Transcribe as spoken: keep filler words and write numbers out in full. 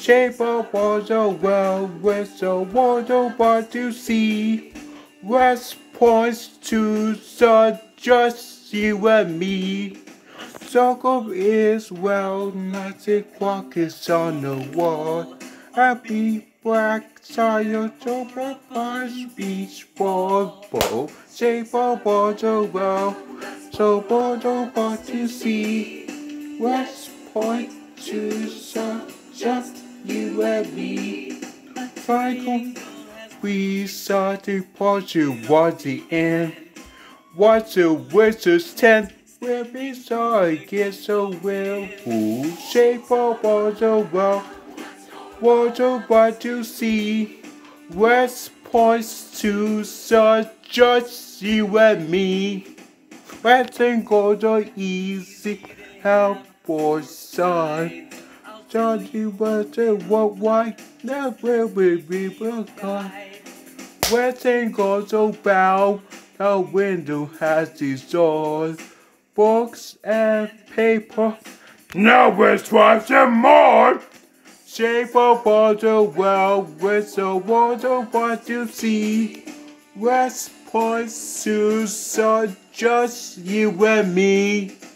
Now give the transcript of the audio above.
Shape of water well with the water but to see. West points to the just you and me. Circle is well, ninety clock is on the wall. Happy black tire, double price beach ball bowl. Shape of water well, so water but to see. West point to the just you and me. Cycle, we saw the party was the end. What's a wizard's tent? Where we saw it get so well. Who shape of water well? Water but to see. West points to the just you and me. West and gold are easy. Help for sun. Johnny was a what white, never will be broken. West and gold so bow, the window has dissolved. Books and paper, now it's twice and more. Shape of water well, with the water what you see. West points to the just you and me.